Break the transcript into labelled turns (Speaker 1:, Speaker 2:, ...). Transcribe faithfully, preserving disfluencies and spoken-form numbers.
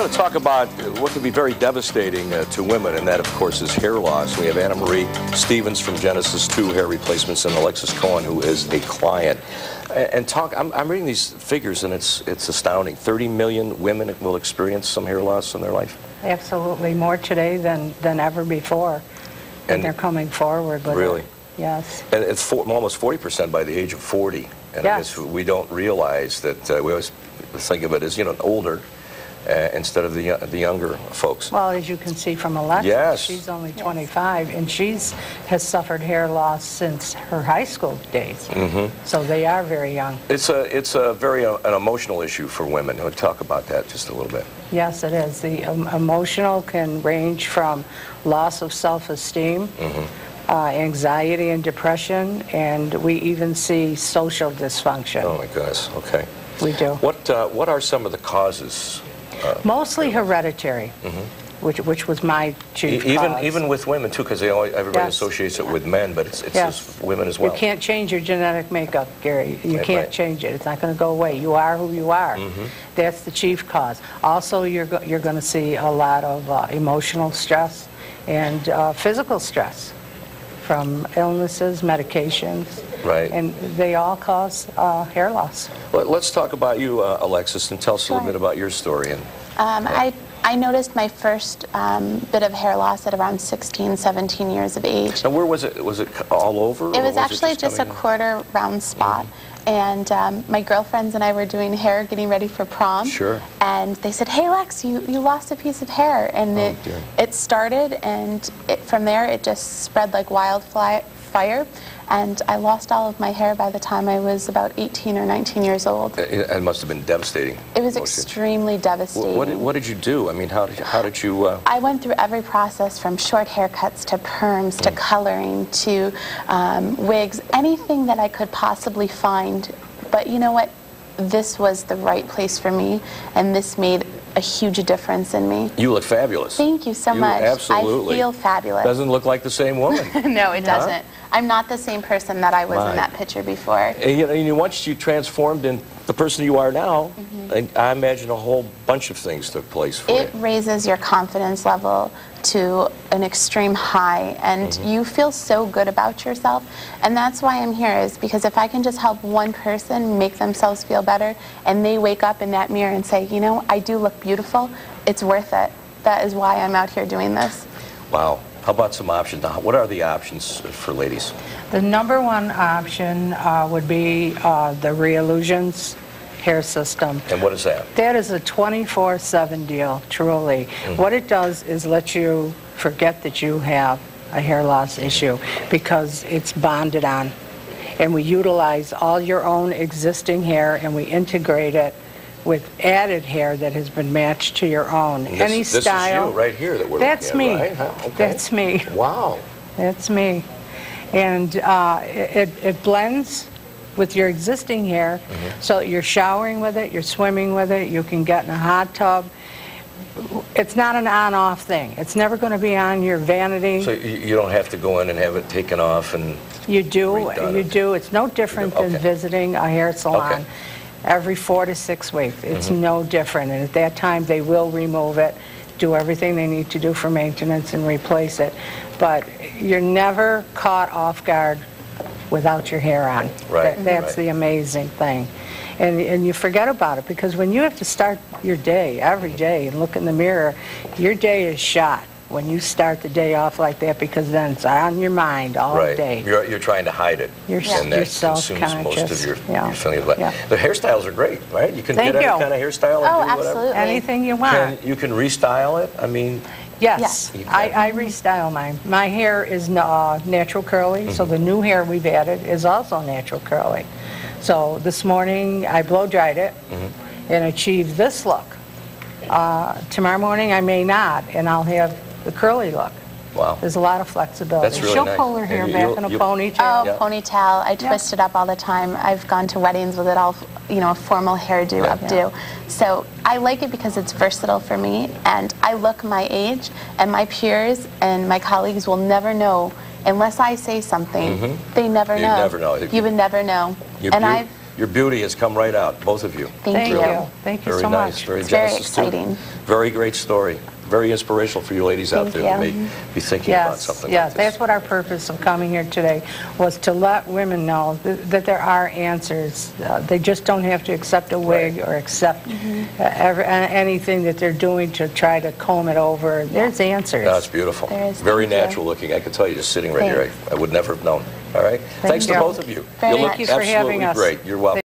Speaker 1: going to talk about what can be very devastating uh, to women, and that, of course, is hair loss. We have Anna Marie Stevens from Genesis two Hair Replacements and Alexis Cohen, who is a client. And, and talk, I'm, I'm reading these figures, and it's it's astounding. thirty million women will experience some hair loss in their life.
Speaker 2: Absolutely, more today than, than ever before. And, and they're coming forward with
Speaker 1: really?
Speaker 2: it. Yes.
Speaker 1: And it's for, almost forty percent by the age of forty. And
Speaker 2: yes.
Speaker 1: I guess we don't realize that uh, we always think of it as, you know, older uh, instead of the, uh, the younger folks.
Speaker 2: Well, as you can see from Alexis,
Speaker 1: yes.
Speaker 2: she's only twenty-five, and she's has suffered hair loss since her high school days.
Speaker 1: Mm-hmm.
Speaker 2: So they are very young.
Speaker 1: It's a, it's a very uh, an emotional issue for women. We'll talk about that just a little bit.
Speaker 2: Yes, it is. The um, emotional can range from loss of self-esteem, mm-hmm. uh, anxiety and depression, and we even see social dysfunction.
Speaker 1: Oh my goodness, okay.
Speaker 2: We do.
Speaker 1: What, uh, what are some of the causes? Uh,
Speaker 2: Mostly hereditary, mm-hmm. which, which was my chief
Speaker 1: e even,
Speaker 2: cause.
Speaker 1: Even with women too, because everybody
Speaker 2: yes.
Speaker 1: associates it with men, but it's, it's
Speaker 2: yes.
Speaker 1: just women as well.
Speaker 2: You can't change your genetic makeup, Gary. You
Speaker 1: Right,
Speaker 2: can't
Speaker 1: right.
Speaker 2: change it. It's not going to go away. You are who you are.
Speaker 1: Mm-hmm.
Speaker 2: That's the chief cause. Also, you're, go you're going to see a lot of uh, emotional stress and uh, physical stress from illnesses, medications.
Speaker 1: Right.
Speaker 2: And they all cause uh, hair loss.
Speaker 1: Well, let's talk about you, uh, Alexis, and tell us
Speaker 3: Sure.
Speaker 1: a little bit about your story. And
Speaker 3: um, I, I noticed my first um, bit of hair loss at around sixteen, seventeen years of age.
Speaker 1: Now, where was it? Was it all over?
Speaker 3: It was,
Speaker 1: was
Speaker 3: actually
Speaker 1: it
Speaker 3: just, just a
Speaker 1: coming in?
Speaker 3: quarter round spot. Mm-hmm. And um, my girlfriends and I were doing hair, getting ready for prom.
Speaker 1: Sure.
Speaker 3: And they said, hey, Lex, you, you lost a piece of hair. And
Speaker 1: Oh,
Speaker 3: it,
Speaker 1: dear.
Speaker 3: it started, and it, from there it just spread like wildfire. And I lost all of my hair by the time I was about eighteen or nineteen years old.
Speaker 1: It, it must have been devastating.
Speaker 3: It was
Speaker 1: emotionally.
Speaker 3: extremely devastating.
Speaker 1: What, what, did, what did you do? I mean, how did you, how did you... Uh...
Speaker 3: I went through every process from short haircuts to perms to coloring to um, wigs, anything that I could possibly find. But you know what? This was the right place for me, and this made a huge difference in me.
Speaker 1: You look fabulous.
Speaker 3: Thank you so
Speaker 1: you
Speaker 3: much.
Speaker 1: Absolutely.
Speaker 3: I feel fabulous.
Speaker 1: Doesn't look like the same woman.
Speaker 3: No, it doesn't.
Speaker 1: Huh?
Speaker 3: I'm not the same person that I was
Speaker 1: My.
Speaker 3: in that picture before.
Speaker 1: And, you know, and once you transformed in the person you are now, mm-hmm. I, I imagine a whole bunch of things took place for
Speaker 3: It
Speaker 1: you.
Speaker 3: raises your confidence level to an extreme high, and mm-hmm. you feel so good about yourself. And that's why I'm here, is because if I can just help one person make themselves feel better, and they wake up in that mirror and say, you know, I do look beautiful, it's worth it. That is why I'm out here doing this.
Speaker 1: Wow. How about some options? Now, what are the options for ladies?
Speaker 2: The number one option uh, would be uh, the Reillusions hair system.
Speaker 1: And what is that?
Speaker 2: That is a twenty-four seven deal, truly. Mm-hmm. What it does is let you forget that you have a hair loss issue because it's bonded on. And we utilize all your own existing hair and we integrate it with added hair that has been matched to your own.
Speaker 1: This,
Speaker 2: Any
Speaker 1: this
Speaker 2: style.
Speaker 1: is you right here that we're
Speaker 2: That's
Speaker 1: looking at,
Speaker 2: me.
Speaker 1: right? Huh? Okay.
Speaker 2: That's me.
Speaker 1: Wow.
Speaker 2: That's me. And uh, it, it blends with your existing hair, mm-hmm. so you're showering with it, you're swimming with it, you can get in a hot tub. It's not an on-off thing. It's never going to be on your vanity.
Speaker 1: So you, you don't have to go in and have it taken off and
Speaker 2: You do, you
Speaker 1: it.
Speaker 2: do. It's no different
Speaker 1: Okay.
Speaker 2: than visiting a hair salon.
Speaker 1: Okay.
Speaker 2: Every four to six weeks. It's
Speaker 1: Mm-hmm.
Speaker 2: no different. And at that time, they will remove it, do everything they need to do for maintenance and replace it. But you're never caught off guard without your hair on.
Speaker 1: Right,
Speaker 2: That, that's
Speaker 1: right.
Speaker 2: the amazing thing. And, and you forget about it, because when you have to start your day every day and look in the mirror, your day is shot when you start the day off like that, because then it's on your mind all
Speaker 1: right.
Speaker 2: day.
Speaker 1: You're, you're trying to hide it.
Speaker 2: You're,
Speaker 1: and
Speaker 2: you're
Speaker 1: that consumes most
Speaker 2: self-conscious.
Speaker 1: of your,
Speaker 2: yeah.
Speaker 1: your feelings. But
Speaker 2: yeah.
Speaker 1: the hairstyles are great, right? You can
Speaker 2: Thank
Speaker 1: get any
Speaker 2: you.
Speaker 1: kind of hairstyle and
Speaker 3: Oh,
Speaker 1: do whatever.
Speaker 3: absolutely.
Speaker 2: Anything you want.
Speaker 1: Can, you can restyle it. I mean,
Speaker 2: Yes,
Speaker 1: Yes.
Speaker 2: I, I restyle mine. My hair is uh, natural curly, mm-hmm. so the new hair we've added is also natural curly. So this morning I blow dried it mm-hmm. and achieved this look. Uh, tomorrow morning I may not, and I'll have the curly look.
Speaker 1: wow.
Speaker 2: There's a lot of flexibility.
Speaker 1: That's really
Speaker 2: She'll
Speaker 1: nice.
Speaker 2: pull her hair
Speaker 1: And
Speaker 2: back
Speaker 1: you'll-
Speaker 2: in a
Speaker 1: you'll-
Speaker 2: ponytail.
Speaker 3: Oh,
Speaker 1: Yeah.
Speaker 3: ponytail. I
Speaker 2: Yeah.
Speaker 3: twist it up all the time. I've gone to weddings with it all, you know, a formal hairdo,
Speaker 1: Yeah.
Speaker 3: updo. So I like it because it's versatile for me, and I look my age, and my peers and my colleagues will never know unless I say something.
Speaker 1: Mhm.
Speaker 3: They never
Speaker 1: You'd
Speaker 3: know.
Speaker 1: never know.
Speaker 3: You would never know.
Speaker 1: You're
Speaker 3: and
Speaker 1: beau-
Speaker 3: I've
Speaker 1: your beauty has come right out, both of you.
Speaker 3: Thank,
Speaker 2: Thank
Speaker 3: you.
Speaker 2: you. Thank you
Speaker 1: Very
Speaker 2: so
Speaker 1: nice.
Speaker 2: much.
Speaker 1: Very
Speaker 3: It's very
Speaker 1: Genesis too.
Speaker 3: exciting.
Speaker 1: Very great story. Very inspirational for you ladies out
Speaker 3: Thank
Speaker 1: there who
Speaker 3: you.
Speaker 1: may be thinking about
Speaker 2: Yes,
Speaker 1: something
Speaker 2: yes,
Speaker 1: like this.
Speaker 2: that's what our purpose of coming here today was, to let women know th- that there are answers. Uh, They just don't have to accept a wig or accept uh, every- a- anything that they're doing to try to comb it over. There's answers.
Speaker 1: That's beautiful.
Speaker 3: There is.
Speaker 1: Very
Speaker 3: Thank you.
Speaker 1: natural looking. I can tell you just sitting right here.
Speaker 3: Thanks.
Speaker 1: I, I would never have known. All right? Thanks to
Speaker 2: you.
Speaker 1: both of you.
Speaker 3: Very
Speaker 1: You look
Speaker 3: much.
Speaker 2: Thank you for having
Speaker 1: absolutely
Speaker 2: us.
Speaker 1: great. You're welcome.